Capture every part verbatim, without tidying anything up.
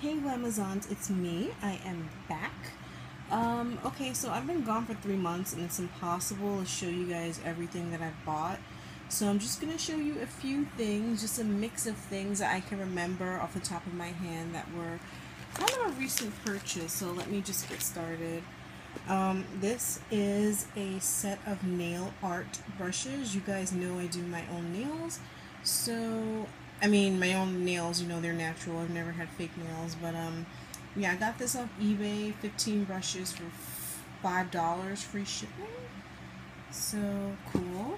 Hey Amazons, it's me. I am back. Um, okay, so I've been gone for three months and it's impossible to show you guys everything that I've bought. So I'm just going to show you a few things, just a mix of things that I can remember off the top of my hand that were kind of a recent purchase. So let me just get started. Um, this is a set of nail art brushes. You guys know I do my own nails. So I mean, my own nails, you know, they're natural. I've never had fake nails. But, um, yeah, I got this off eBay. fifteen brushes for five dollars free shipping. So, cool.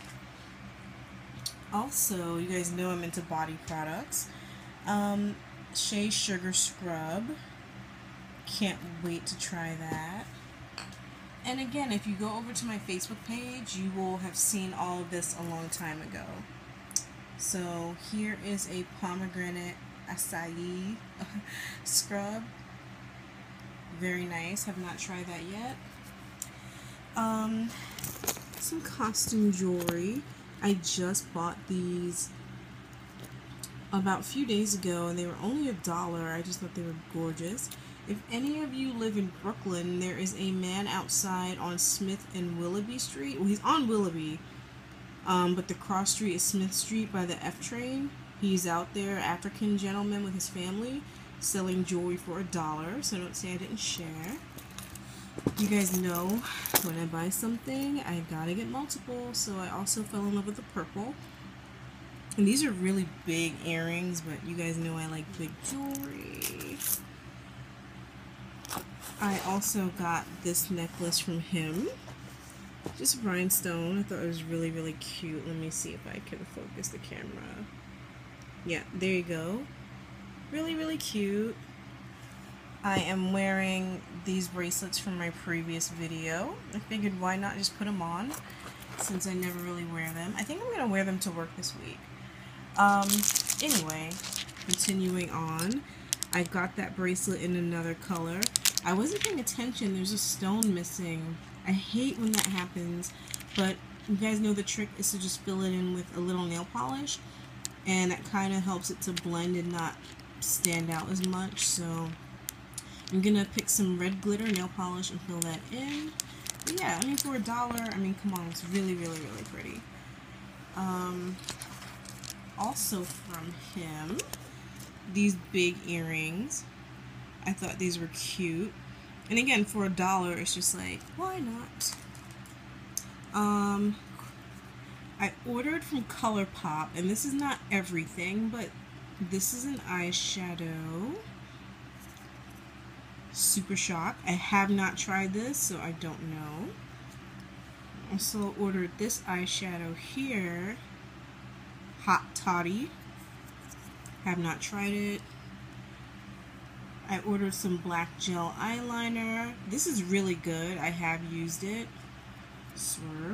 Also, you guys know I'm into body products. Um, Shea Sugar Scrub. Can't wait to try that. And again, if you go over to my Facebook page, you will have seen all of this a long time ago. So here is a pomegranate acai scrub. Very nice. Have not tried that yet. Um, some costume jewelry. I just bought these about a few days ago and they were only a dollar. I just thought they were gorgeous. If any of you live in Brooklyn, there is a man outside on Smith and Willoughby Street. Well, he's on Willoughby. Um, but the cross street is Smith Street by the F train. He's out there, African gentleman with his family, selling jewelry for a dollar. So don't say I didn't share. You guys know when I buy something, I gotta get multiple. So I also fell in love with the purple. And these are really big earrings, but you guys know I like big jewelry. I also got this necklace from him. Just rhinestone. I thought it was really, really cute. Let me see if I can focus the camera. Yeah, there you go. Really, really cute. I am wearing these bracelets from my previous video. I figured why not just put them on since I never really wear them. I think I'm going to wear them to work this week. Um, anyway, continuing on. I got that bracelet in another color. I wasn't paying attention. There's a stone missing. I hate when that happens, but you guys know the trick is to just fill it in with a little nail polish, and that kind of helps it to blend and not stand out as much. So I'm gonna pick some red glitter nail polish and fill that in. But yeah, I mean, for a dollar, I mean, come on, it's really, really, really pretty. Um, also from him, these big earrings. I thought these were cute. And again, for a dollar, it's just like, why not? Um, I ordered from ColourPop, and this is not everything, but this is an eyeshadow. Super Shock. I have not tried this, so I don't know. Also ordered this eyeshadow here. Hot Toddy. Have not tried it. I ordered some black gel eyeliner. This is really good. I have used it. Swerve.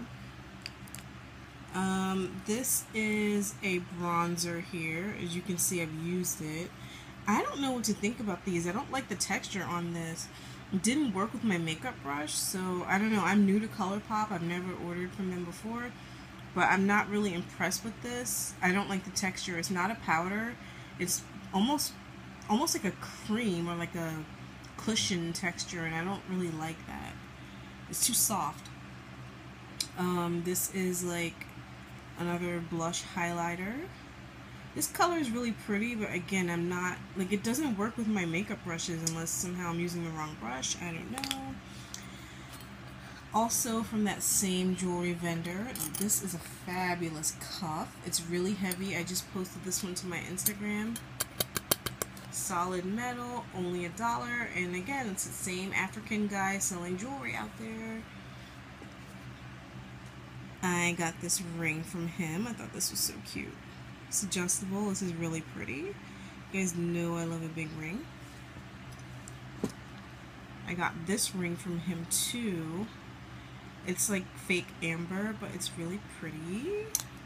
Um, this is a bronzer here. As you can see, I've used it. I don't know what to think about these. I don't like the texture on this. It didn't work with my makeup brush, so I don't know. I'm new to ColourPop. I've never ordered from them before, but I'm not really impressed with this. I don't like the texture. It's not a powder. It's almost almost like a cream or like a cushion texture, and I don't really like that. It's too soft. Um, this is like another blush highlighter. This color is really pretty, but again, I'm not, like, it doesn't work with my makeup brushes unless somehow I'm using the wrong brush. I don't know. Also from that same jewelry vendor, this is a fabulous cuff. It's really heavy. I just posted this one to my Instagram. Solid metal, only a dollar, and again, it's the same African guy selling jewelry out there. I got this ring from him. I thought this was so cute. It's adjustable. This is really pretty. You guys know I love a big ring. I got this ring from him too. It's like fake amber, but it's really pretty.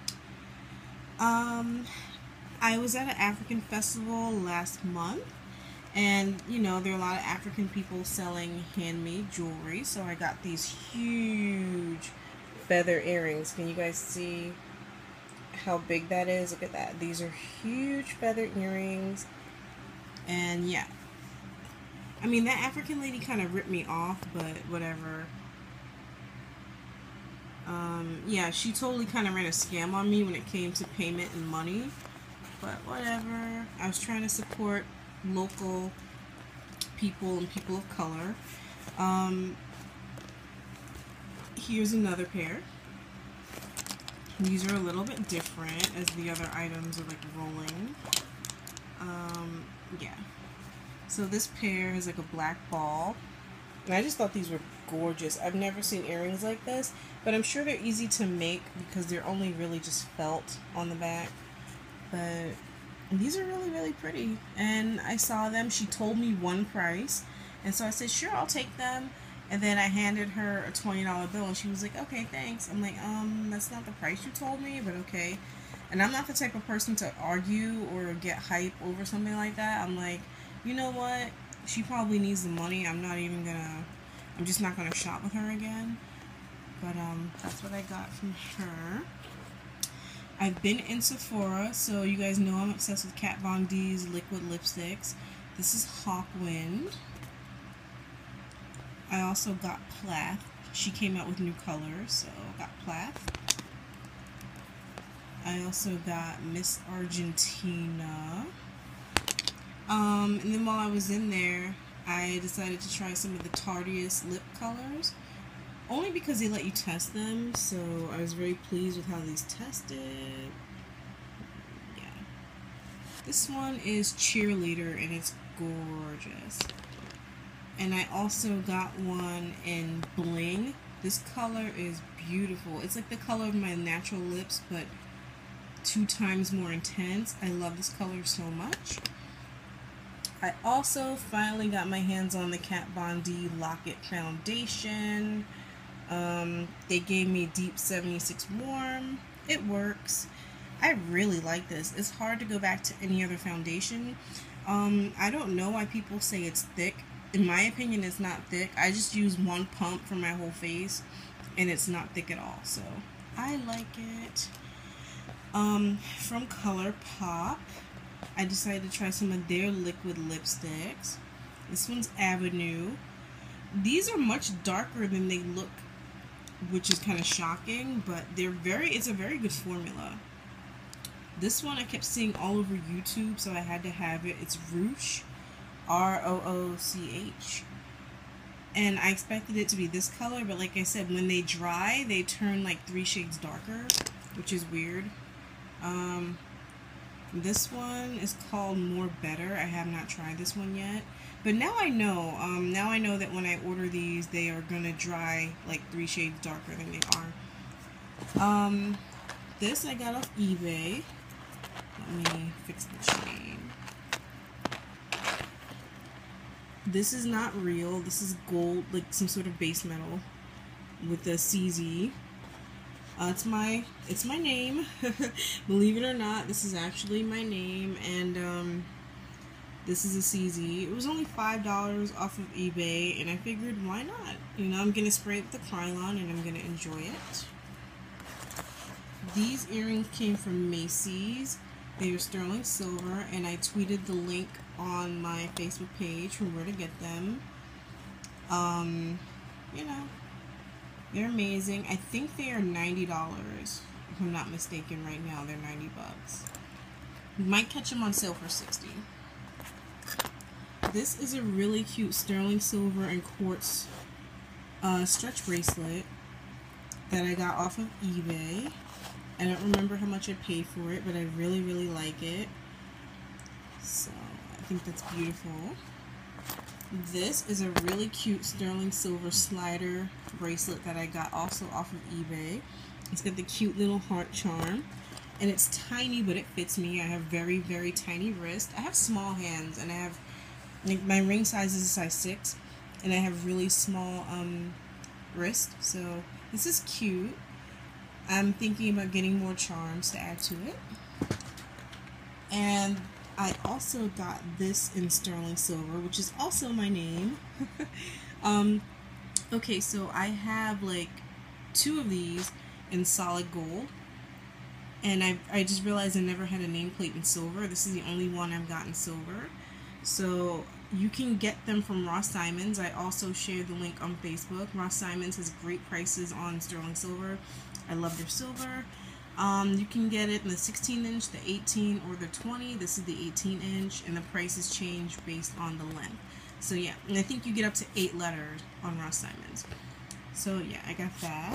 Um... I was at an African festival last month, and you know, there are a lot of African people selling handmade jewelry, so I got these huge feather earrings. Can you guys see how big that is? Look at that. These are huge feather earrings. And yeah, I mean, that African lady kind of ripped me off, but whatever. Um, yeah, she totally kind of ran a scam on me when it came to payment and money, but whatever. I was trying to support local people and people of color. Um, here's another pair. These are a little bit different as the other items are like rolling. Um, yeah. So this pair is like a black ball. And I just thought these were gorgeous. I've never seen earrings like this, but I'm sure they're easy to make because they're only really just felt on the back. But these are really, really pretty. And I saw them. She told me one price. And so I said, sure, I'll take them. And then I handed her a twenty dollar bill, and she was like, okay, thanks. I'm like, um, that's not the price you told me, but okay. And I'm not the type of person to argue or get hype over something like that. I'm like, you know what? She probably needs the money. I'm not even gonna, I'm just not gonna shop with her again. But um, that's what I got from her. I've been in Sephora, so you guys know I'm obsessed with Kat Von D's liquid lipsticks. This is Hawkwind. I also got Plath. She came out with new colors, so I got Plath. I also got Miss Argentina. Um, and then while I was in there, I decided to try some of the Tarteist lip colors. Only because they let you test them, so I was very pleased with how these tested. Yeah. This one is Cheerleader, and it's gorgeous. And I also got one in Bling. This color is beautiful. It's like the color of my natural lips, but two times more intense. I love this color so much. I also finally got my hands on the Kat Von D Lock-It Foundation. Um, they gave me Deep seventy-six Warm. It works. I really like this. It's hard to go back to any other foundation. Um, I don't know why people say it's thick. In my opinion, it's not thick. I just use one pump for my whole face, and it's not thick at all. So I like it. Um, from ColourPop, I decided to try some of their liquid lipsticks. This one's Avenue. These are much darker than they look, which is kind of shocking, but they're very, it's a very good formula. This one I kept seeing all over YouTube, so I had to have it. It's Rooch, R O O C H. And I expected it to be this color, but like I said, when they dry, they turn like three shades darker, which is weird. Um, this one is called More Better. I have not tried this one yet. But now I know, um, now I know that when I order these, they are going to dry like three shades darker than they are. Um, this I got off eBay. Let me fix the chain. This is not real. This is gold, like some sort of base metal with the C Z. Uh, it's my, it's my name. Believe it or not, this is actually my name, and um, this is a C Z. It was only five dollars off of eBay, and I figured, why not? You know, I'm gonna spray it with the Krylon, and I'm gonna enjoy it. These earrings came from Macy's. They are sterling silver, and I tweeted the link on my Facebook page from where to get them. Um, you know, they're amazing. I think they are ninety dollars. If I'm not mistaken, right now they're ninety bucks. You might catch them on sale for sixty. This is a really cute sterling silver and quartz uh, stretch bracelet that I got off of eBay. I don't remember how much I paid for it, but I really, really like it. So I think that's beautiful. This is a really cute sterling silver slider bracelet that I got also off of eBay. It's got the cute little heart charm, and it's tiny, but it fits me. I have very, very tiny wrists. I have small hands, and I have, like, my ring size is a size six, and I have really small um, wrists. So this is cute. I'm thinking about getting more charms to add to it. And I also got this in sterling silver, which is also my name. um, okay, so I have like two of these in solid gold. And I, I just realized I never had a nameplate in silver. This is the only one I've gotten silver. So you can get them from Ross Diamonds. I also share the link on Facebook. Ross Diamonds has great prices on sterling silver. I love their silver. Um, you can get it in the sixteen inch, the eighteen, or the twenty. This is the eighteen inch, and the prices change based on the length. So yeah, and I think you get up to eight letters on Ross Diamonds. So yeah, I got that.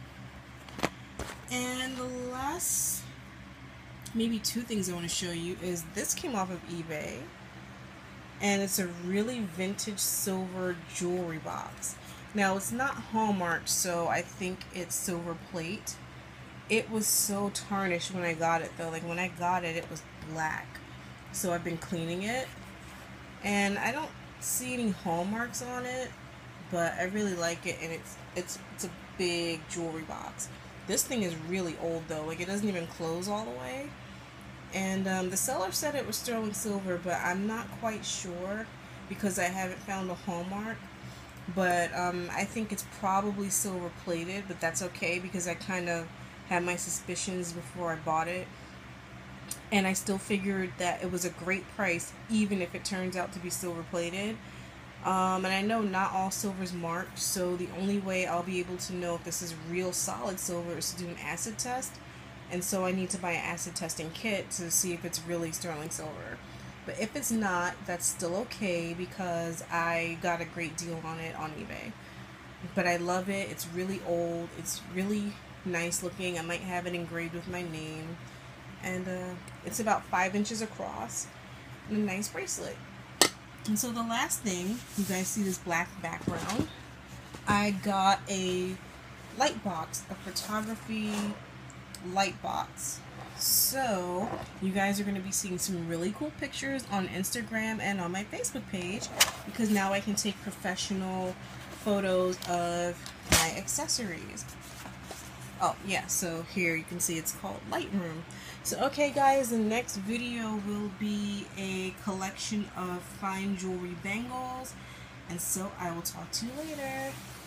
And the last, maybe two things I want to show you is this came off of eBay. And it's a really vintage silver jewelry box. Now it's not Hallmark, so I think it's silver plate. It was so tarnished when I got it though. Like when I got it, it was black. So I've been cleaning it. And I don't see any hallmarks on it, but I really like it, and it's it's it's a big jewelry box. This thing is really old though. Like it doesn't even close all the way. And um, the seller said it was sterling silver, but I'm not quite sure because I haven't found a hallmark. But um, I think it's probably silver plated, but that's okay because I kind of had my suspicions before I bought it. And I still figured that it was a great price, even if it turns out to be silver plated. Um, and I know not all silver is marked, so the only way I'll be able to know if this is real solid silver is to do an acid test. And so I need to buy an acid testing kit to see if it's really sterling silver. But if it's not, that's still okay because I got a great deal on it on eBay. But I love it. It's really old. It's really nice looking. I might have it engraved with my name. And uh, it's about five inches across. And a nice bracelet. And so the last thing, you guys see this black background. I got a light box, a photography light box. So you guys are going to be seeing some really cool pictures on Instagram and on my Facebook page because now I can take professional photos of my accessories. Oh yeah, so here you can see it's called Lightroom. So okay guys, the next video will be a collection of fine jewelry bangles, and so I will talk to you later.